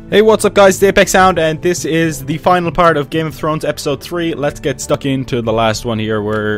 Hey, what's up guys, it's the Apex Sound, and this is the final part of Game of Thrones Episode 3. Let's get stuck into the last one here. We're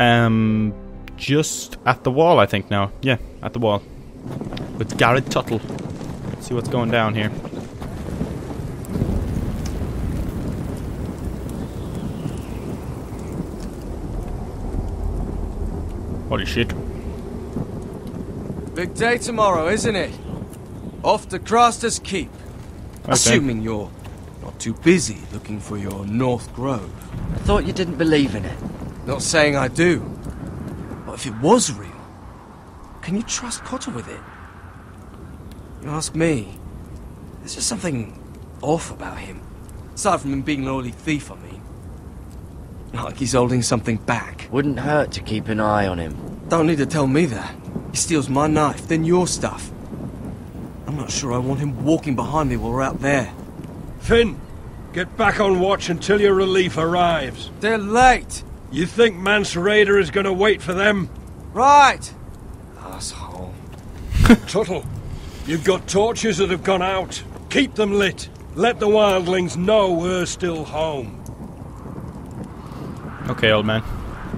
just at the wall, I think now. Yeah, at the wall. With Garrett Tuttle. Let's see what's going down here. Holy shit. Big day tomorrow, isn't it? Off to Craster's Keep. Okay. Assuming you're not too busy looking for your North Grove. I thought you didn't believe in it. Not saying I do. But if it was real, can you trust Cotter with it? You ask me, there's just something off about him. Aside from him being an oily thief, I mean. Not like he's holding something back. Wouldn't hurt to keep an eye on him. Don't need to tell me that. He steals my knife, then your stuff. I'm not sure I want him walking behind me while we're out there. Finn, get back on watch until your relief arrives. They're late. You think Mance Rayder is gonna wait for them? Right. Asshole. Tuttle, you've got torches that have gone out. Keep them lit. Let the wildlings know we're still home. Okay, old man.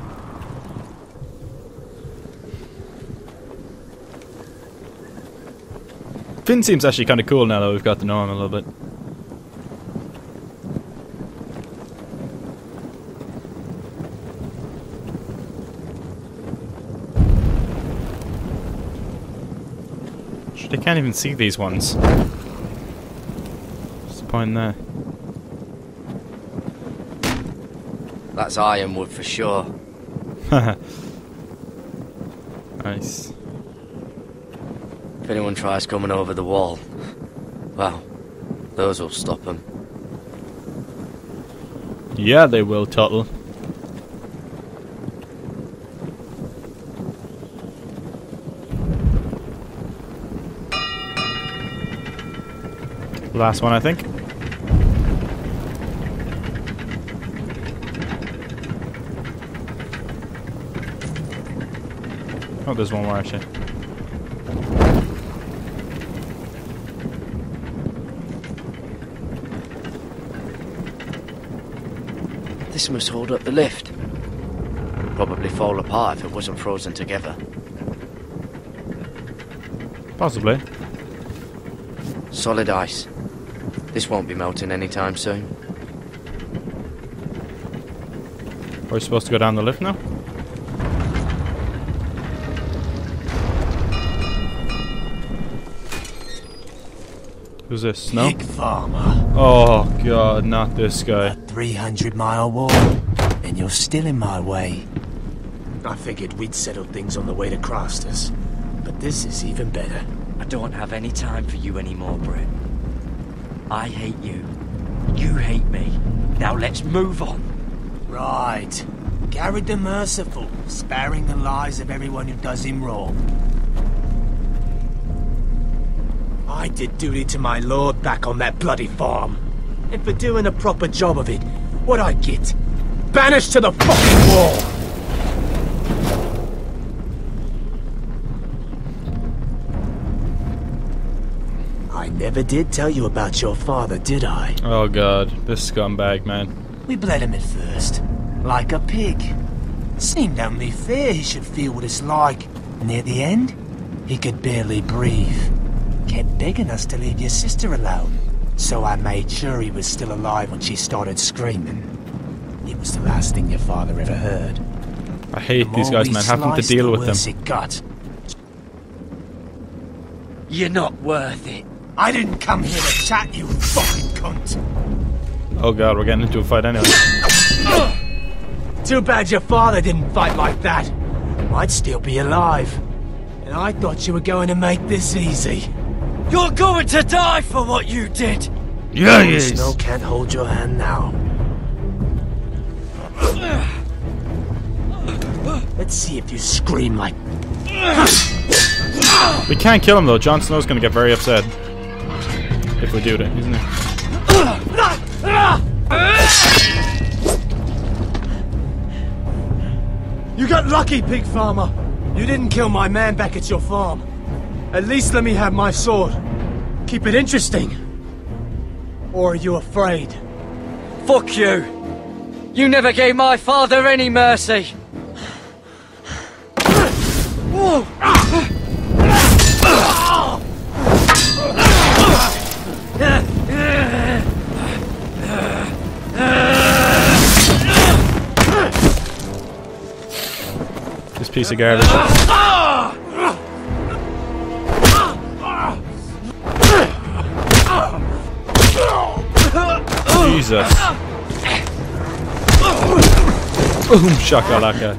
Finn seems actually kind of cool now that we've got to know him a little bit. They can't even see these ones. What's the point there? That's ironwood for sure. Nice. If anyone tries coming over the wall, well, those will stop them. Yeah, they will, Tuttle. Last one, I think. Oh, there's one more actually. This must hold up the lift. Probably fall apart if it wasn't frozen together. Possibly. Solid ice. This won't be melting anytime soon. We're supposed to go down the lift now? Who's this? Snow? Pig farmer. Oh god, not this guy. A 300-mile wall, and you're still in my way. I figured we'd settle things on the way to Craster's, but this is even better. I don't have any time for you anymore, Brett. I hate you. You hate me. Now let's move on. Right. Garrett the Merciful, sparing the lives of everyone who does him wrong. I did duty to my lord back on that bloody farm. And for doing a proper job of it, what'd I get? Banished to the fucking wall! I never did tell you about your father, did I? Oh god, this scumbag, man. We bled him at first, like a pig. Seemed only fair he should feel what it's like. Near the end, he could barely breathe. Kept begging us to leave your sister alone. So I made sure he was still alive when she started screaming. It was the last thing your father ever heard. I hate these guys, man. Having to deal with them. It got. You're not worth it. I didn't come here to chat, you fucking cunt. Oh god, we're getting into a fight anyway. Too bad your father didn't fight like that. Might still be alive. And I thought you were going to make this easy. You're going to die for what you did! Yeah, he is. Snow can't hold your hand now. Let's see if you scream like... We can't kill him though. Jon Snow's gonna get very upset if we do that, isn't he? You got lucky, pig farmer. You didn't kill my man back at your farm. At least let me have my sword. Keep it interesting. Or are you afraid? Fuck you! You never gave my father any mercy! Whoa. This piece of garbage. Jesus. Boom shakalaka.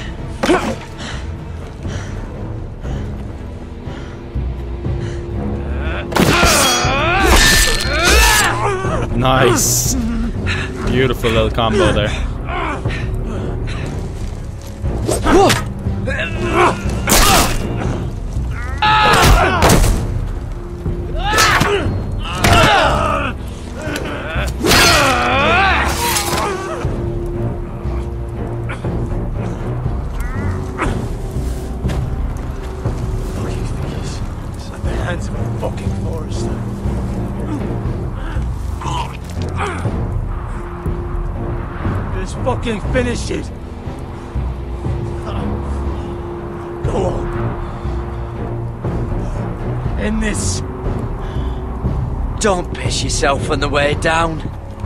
Nice. Beautiful little combo there. Fucking finish it! Go on. End this. Don't piss yourself on the way down.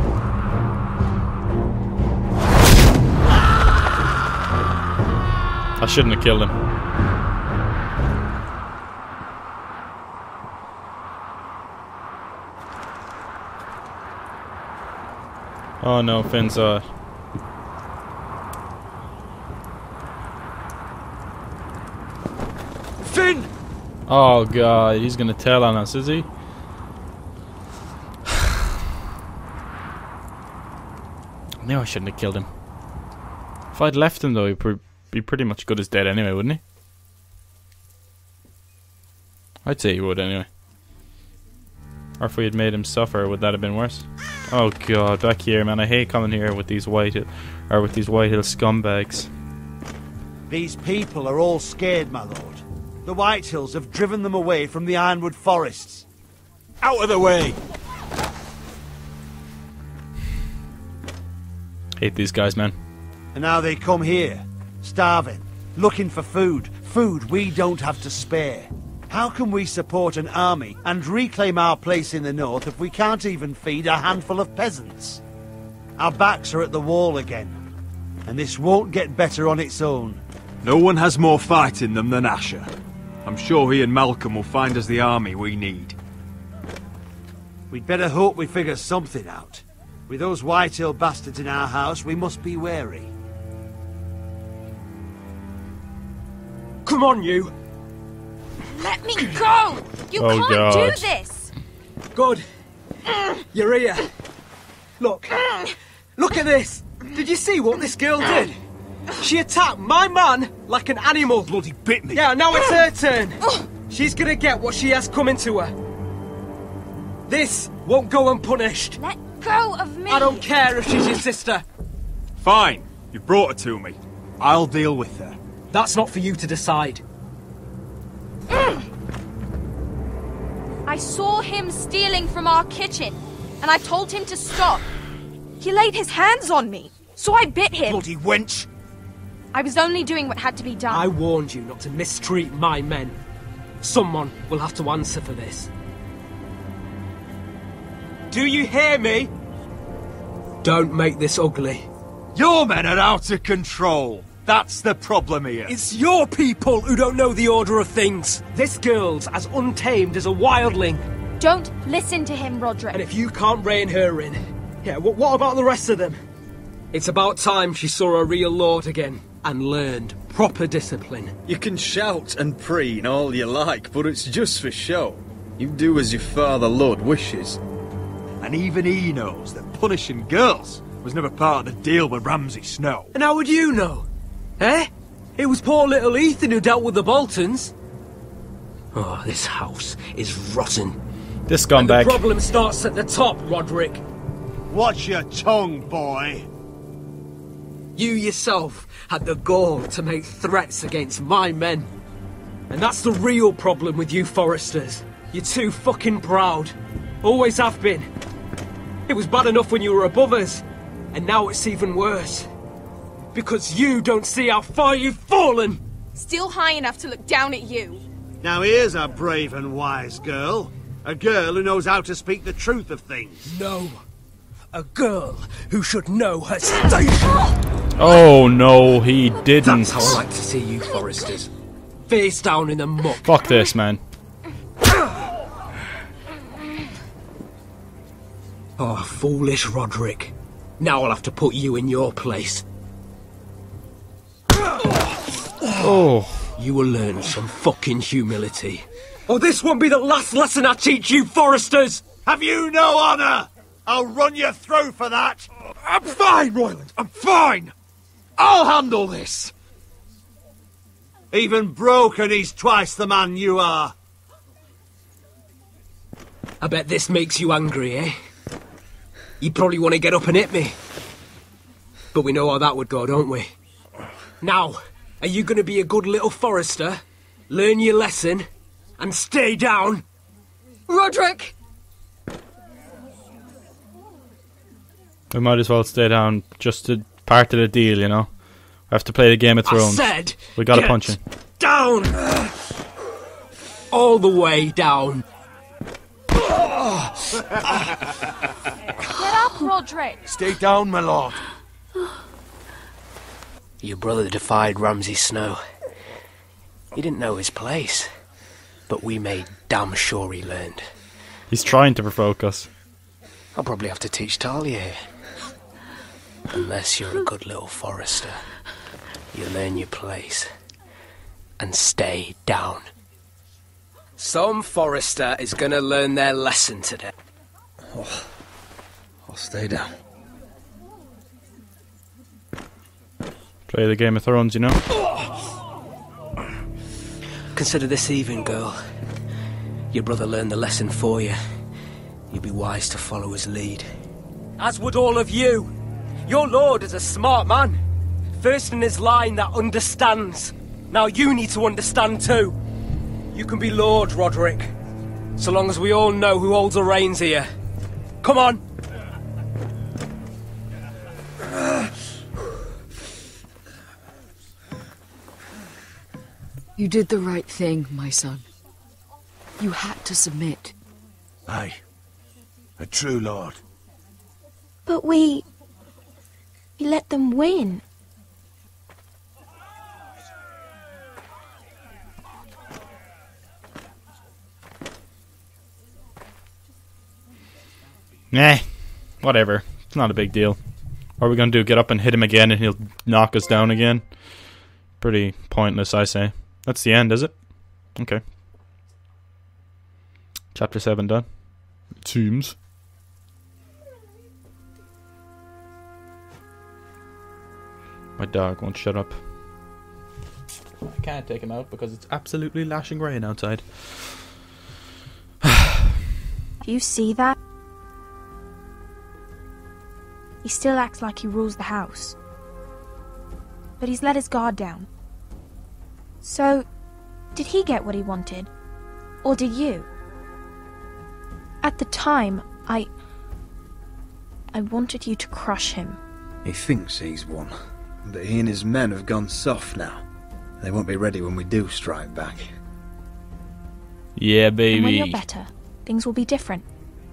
I shouldn't have killed him. Oh no, Finn saw it. Finn! Oh god, he's gonna tell on us, is he? I knew I shouldn't have killed him. If I'd left him though, he'd be pretty much good as dead anyway, wouldn't he? I'd say he would anyway. Or if we had made him suffer, would that have been worse? Oh god, back here, man. I hate coming here with these Whitehill scumbags. These people are all scared, my lord. The Whitehills have driven them away from the Ironwood forests. Out of the way! Hate these guys, man. And now they come here, starving, looking for food. Food we don't have to spare. How can we support an army and reclaim our place in the north if we can't even feed a handful of peasants? Our backs are at the wall again, and this won't get better on its own. No one has more fight in them than Asher. I'm sure he and Malcolm will find us the army we need. We'd better hope we figure something out. With those Whitehill bastards in our house, we must be wary. Come on, you! Let me go! You can't God. do this! Good. You're here. Look. Look at this. Did you see what this girl did? She attacked my man like an animal. Bloody bit me! Yeah, now it's her turn. She's gonna get what she has coming to her. This won't go unpunished. Let go of me! I don't care if she's your sister. Fine, you brought her to me. I'll deal with her. That's not for you to decide. I saw him stealing from our kitchen, and I told him to stop. He laid his hands on me, so I bit him. Bloody wench! I was only doing what had to be done. I warned you not to mistreat my men. Someone will have to answer for this. Do you hear me? Don't make this ugly. Your men are out of control. That's the problem here. It's your people who don't know the order of things. This girl's as untamed as a wildling. Don't listen to him, Roderick. And if you can't rein her in, yeah, what about the rest of them? It's about time she saw a real lord again and learned proper discipline. You can shout and preen all you like, but it's just for show. You do as your father Lord wishes. And even he knows that punishing girls was never part of the deal with Ramsay Snow. And how would you know? Eh? It was poor little Ethan who dealt with the Boltons. Oh, this house is rotten. This And the scumbag. problem starts at the top, Roderick. Watch your tongue, boy. You yourself had the gall to make threats against my men. And that's the real problem with you Foresters. You're too fucking proud. Always have been. It was bad enough when you were above us, and now it's even worse. Because you don't see how far you've fallen! Still high enough to look down at you. Now here's a brave and wise girl. A girl who knows how to speak the truth of things. No. A girl who should know her station! Oh no, he didn't. That's how I like to see you, Foresters. Face down in the muck. Fuck this, man. Oh, foolish Roderick. Now I'll have to put you in your place. Oh. You will learn some fucking humility. Or this won't be the last lesson I teach you, Foresters! Have you no honour? I'll run your throat for that. I'm fine, Royland. I'm fine. I'll handle this. Even broken, he's twice the man you are. I bet this makes you angry, eh? You probably want to get up and hit me. But we know how that would go, don't we? Now, are you going to be a good little Forester, learn your lesson, and stay down? Roderick! We might as well stay down, just to part of the deal, you know? We have to play the Game of Thrones. I said, we gotta get punch him. Down! All the way down. Get up, Roderick! Stay down, my lord. Your brother defied Ramsay Snow. He didn't know his place. But we made damn sure he learned. He's trying to provoke us. I'll probably have to teach Talia here. Unless you're a good little Forester. You learn your place. And stay down. Some Forester is gonna learn their lesson today. Oh, I'll stay down. Play the Game of Thrones, you know? Consider this even, girl. Your brother learned the lesson for you. You'd be wise to follow his lead. As would all of you. Your lord is a smart man. First in his line that understands. Now you need to understand too. You can be Lord, Roderick. So long as we all know who holds the reins here. Come on! You did the right thing, my son. You had to submit. Aye. A true lord. But we let them win. Nah, whatever. It's not a big deal. What are we gonna do? Get up and hit him again and he'll knock us down again? Pretty pointless, I say. That's the end, is it? Okay. Chapter 7 done. It seems. My dog won't shut up. I can't take him out because it's absolutely lashing rain outside. Do you see that? He still acts like he rules the house. But he's let his guard down. So, did he get what he wanted? Or did you? At the time, I wanted you to crush him. He thinks he's won, but he and his men have gone soft now. They won't be ready when we do strike back. Yeah, baby. And when you're better, things will be different.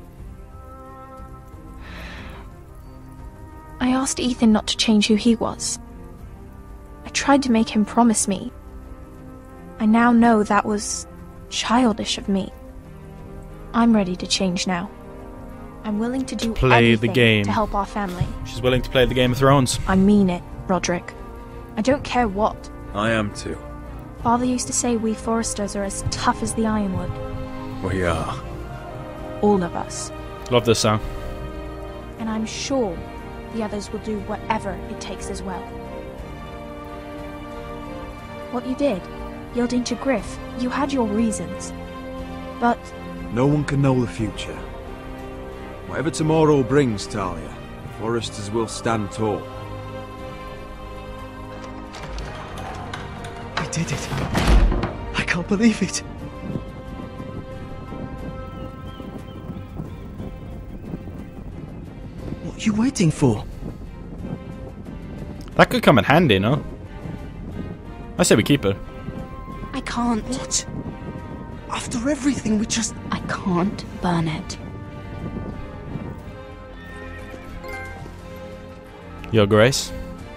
I asked Ethan not to change who he was. I tried to make him promise me. I now know that was childish of me. I'm ready to change now. I'm willing to do play the anything game to help our family. She's willing to play the Game of Thrones. I mean it, Roderick. I don't care what. I am too. Father used to say we Foresters are as tough as the ironwood. We are. All of us. Love this song. And I'm sure the others will do whatever it takes as well. What you did, yielding to Griff, you had your reasons. But No one can know the future. Whatever tomorrow brings, Talia, the Foresters will stand tall. I did it. I can't believe it. What are you waiting for? That could come in handy, no? I say we keep it. I can't. What? After everything we just... I can't burn it. Yo, Grace.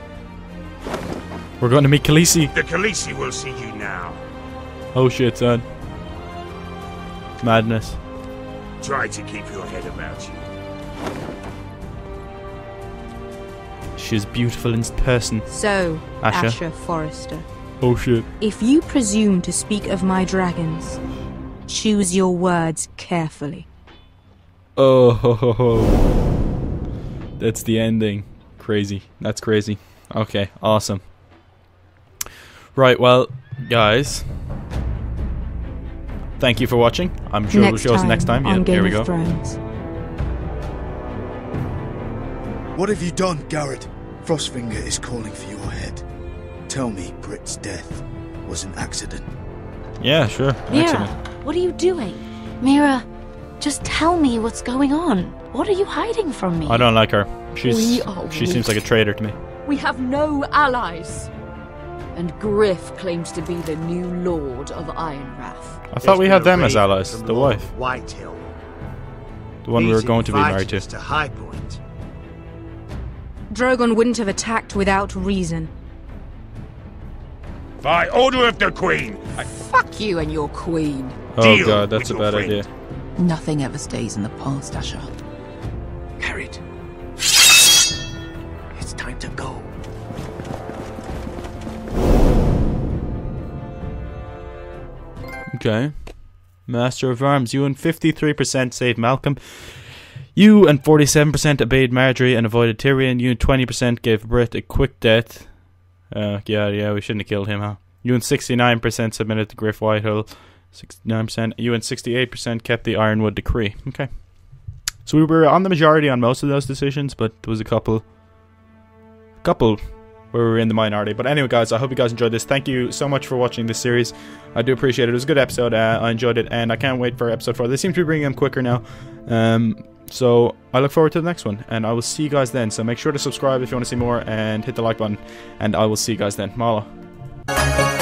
We're going to meet Khaleesi. The Khaleesi will see you now. Oh shit, son. Madness. Try to keep your head about you. She's beautiful in person. So, Asher. Asher Forrester, Oh shit. if you presume to speak of my dragons, choose your words carefully. Oh, ho, ho, ho. That's the ending. Crazy. That's crazy. Okay, awesome. Right, well, guys. Thank you for watching. I'm sure we'll show us next time. On Yeah, Game here we of go. Thrones. What have you done, Garrett? Frostfinger is calling for your head. Tell me Britt's death was an accident. Yeah, sure. Mira, Excellent. what are you doing? Mira, just tell me what's going on. What are you hiding from me? I don't like her. She seems like a traitor to me. We have no allies. And Griff claims to be the new Lord of Ironrath. I thought we had them as allies. The wife. Whitehill. The one we were going to be married to. To High Point. Drogon wouldn't have attacked without reason. By order of the Queen, Fuck you and your queen. Oh Deal god, that's a with your bad friend. idea. Nothing ever stays in the past, Asher. Carried. It's time to go. Okay. Master of Arms, you and 53% saved Malcolm. You and 47% obeyed Marjorie and avoided Tyrion. You and 20% gave Britt a quick death. Yeah, we shouldn't have killed him, huh? You and 69% submitted to Griff Whitehill. 69%. You and 68% kept the Ironwood Decree. Okay. So we were on the majority on most of those decisions, but there was a couple where we were in the minority. But anyway, guys, I hope you guys enjoyed this. Thank you so much for watching this series. I do appreciate it. It was a good episode. I enjoyed it, and I can't wait for episode 4. They seem to be bringing them quicker now. So I look forward to the next one, and I will see you guys then. So make sure to subscribe if you want to see more, and hit the like button, and I will see you guys then. Mahalo.